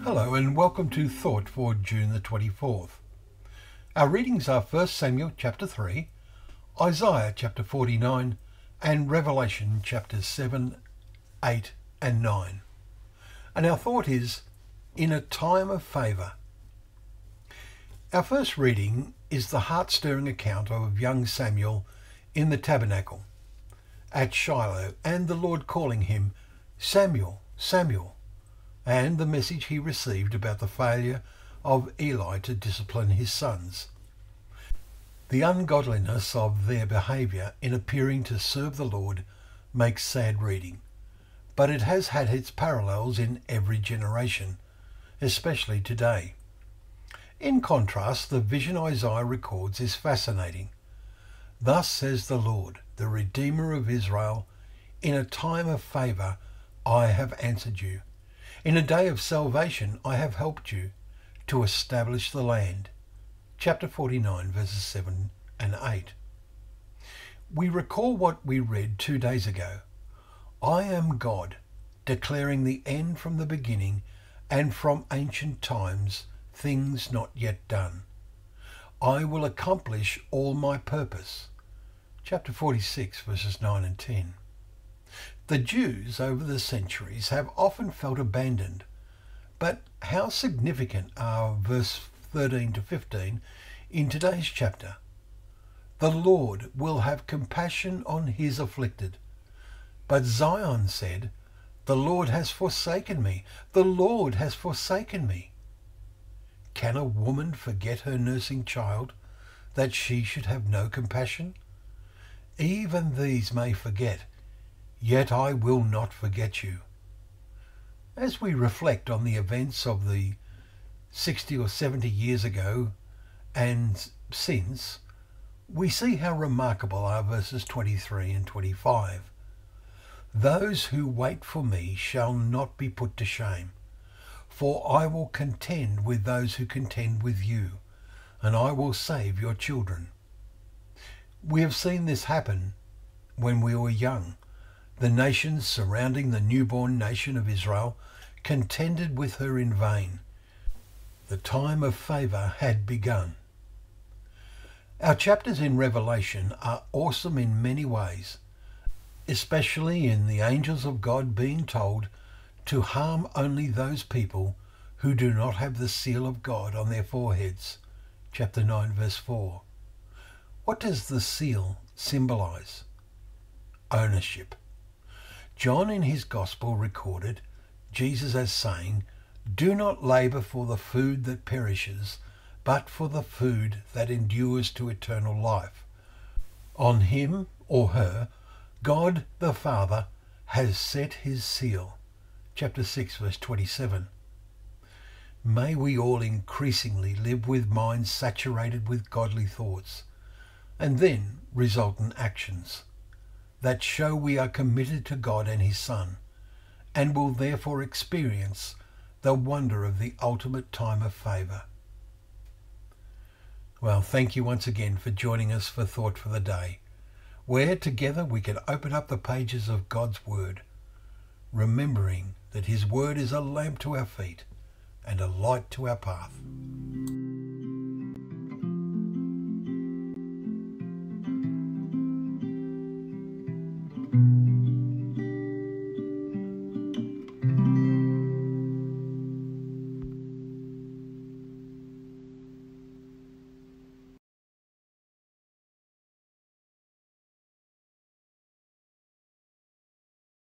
Hello and welcome to Thought for June the 24th. Our readings are 1 Samuel chapter 3, Isaiah chapter 49 and Revelation chapters 7, 8 and 9. And our thought is, in a time of favour. Our first reading is the heart-stirring account of young Samuel in the tabernacle at Shiloh and the Lord calling him, Samuel, Samuel, and the message he received about the failure of Eli to discipline his sons. The ungodliness of their behaviour in appearing to serve the Lord makes sad reading, but it has had its parallels in every generation, especially today. In contrast, the vision Isaiah records is fascinating. Thus says the Lord, the Redeemer of Israel, in a time of favour I have answered you. In a day of salvation I have helped you to establish the land. Chapter 49 verses 7 and 8. We recall what we read 2 days ago. I am God, declaring the end from the beginning and from ancient times, things not yet done. I will accomplish all my purpose. Chapter 46 verses 9 and 10. The Jews over the centuries have often felt abandoned, but how significant are verse 13 to 15 in today's chapter? The Lord will have compassion on his afflicted. But Zion said, the Lord has forsaken me, the Lord has forsaken me. Can a woman forget her nursing child, that she should have no compassion? Even these may forget, yet I will not forget you. As we reflect on the events of the 60 or 70 years ago and since, we see how remarkable are verses 23 and 25. Those who wait for me shall not be put to shame, for I will contend with those who contend with you, and I will save your children. We have seen this happen when we were young. The nations surrounding the newborn nation of Israel contended with her in vain. The time of favour had begun. Our chapters in Revelation are awesome in many ways, especially in the angels of God being told to harm only those people who do not have the seal of God on their foreheads. Chapter 9 verse 4. What does the seal symbolise? Ownership. John in his Gospel recorded Jesus as saying, do not labour for the food that perishes, but for the food that endures to eternal life. On him or her, God the Father has set his seal. Chapter 6 verse 27. May we all increasingly live with minds saturated with godly thoughts, and then resultant actions that show we are committed to God and his Son, and will therefore experience the wonder of the ultimate time of favour. Well, thank you once again for joining us for Thought for the Day, where together we can open up the pages of God's Word, remembering that his Word is a lamp to our feet and a light to our path.